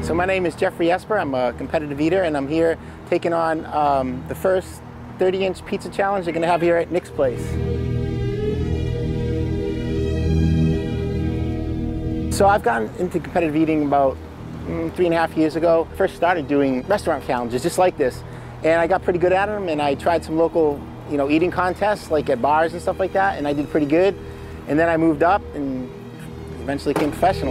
So my name is Geoff Esper. I'm a competitive eater, and I'm here taking on the first 30-inch pizza challenge they're going to have here at Nick's place. So I've gotten into competitive eating about 3.5 years ago. First started doing restaurant challenges just like this, and I got pretty good at them, and I tried some local eating contests like at bars and stuff like that, and I did pretty good. And then I moved up and eventually became professional.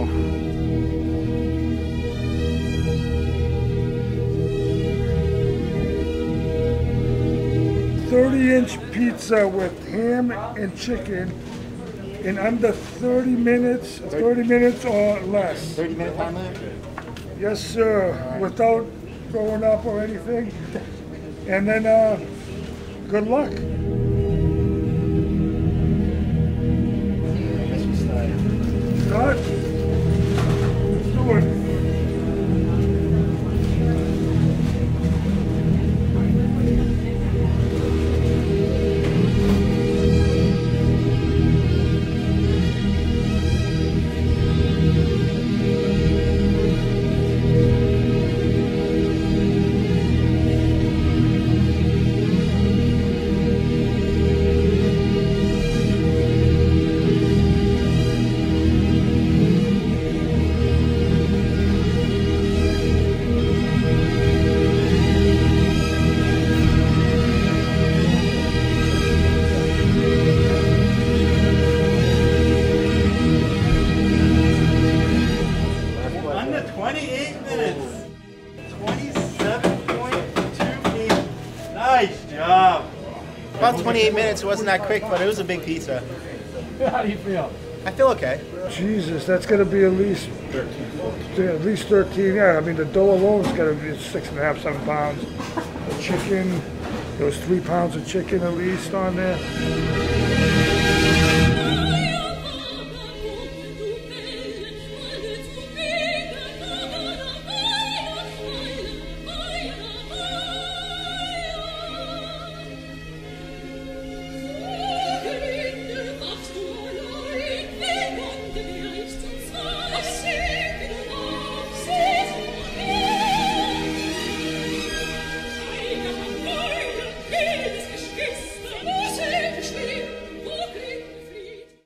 30-inch pizza with ham and chicken in under 30 minutes, 30 minutes or less. 30-minute time limit? Yes, sir, without throwing up or anything. And then, good luck. Start. Let's do it. Under 28 minutes. 27.28. Nice job. About 28 minutes. It wasn't that quick, but it was a big pizza. How do you feel? I feel okay. Jesus, that's gonna be at least 13. Yeah, I mean the dough alone is gonna be 6.5, 7 pounds. The chicken, there was 3 pounds of chicken at least on there.